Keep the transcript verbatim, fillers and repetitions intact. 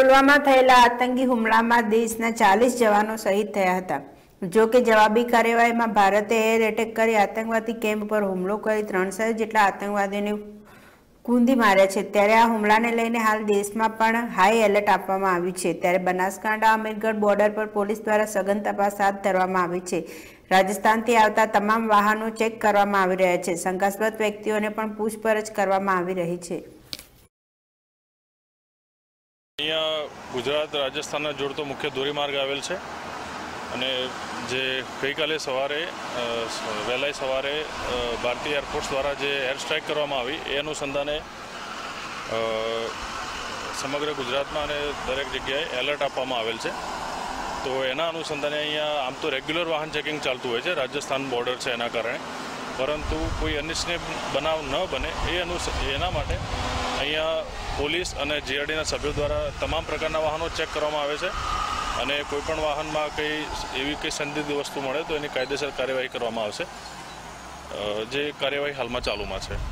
પુલવામા થયેલા આતંકી હુમલામાં દેશના ચાલીસ જવાનો શહીદ થયા હતા। જો કે જવાબી કાર્યવાહીમાં ભારતે એર એટેક કરી આતંકવાદી કેમ્પ પર હુમલો કરી ત્રણસો જેટલા આતંકવાદીઓને કૂંદી માર્યા છે। ત્યારે આ હુમલાને લઈને હાલ દેશમાં પણ હાઈ એલર્ટ આપવામાં આવ્યું છે। ત્યારે બનાસકાંઠા અમીરગઢ બોર્ડર પર પોલીસ દ્વારા સઘન તપાસ હાથ ધરવામાં આવી છે। રાજસ્થાનથી આવતા તમામ વાહનો ચેક કરવામાં આવી રહ્યા છે। શંકાસ્પદ વ્યક્તિઓને પણ પૂછપરછ કરવામાં આવી રહી છે। गुजरात राजस्थान जोड़तो मुख्य धोरीमार्ग आवेल छे अने जे गई काले सवारे वहेला सवारे भारतीय एरफोर्स द्वारा जे एयर स्ट्राइक करवामां आवी ए अनुसंधाने समग्र गुजरात में अने दरेक जग्याए एलर्ट आपवामां आवेल छे। तो एना अनुसंधाने अहींया आम तो रेग्युलर वाहन चेकिंग चालतुं होय छे, राजस्थान बॉर्डर छे एना कारणे, परंतु कोई अनिच्छनीय बनाव न बने ए अनुस एना माटे अहींया पोलीस और जीआरडी सभ्यों द्वारा तमाम प्रकार वाहनों चेक करवामां आवे छे अने कोईपण वाहन में कई एवी कई संदिग्ध वस्तु मळे तो एनी कायदेसर कार्यवाही करवामां आवशे, जे कार्यवाही हाल में चालू में छे।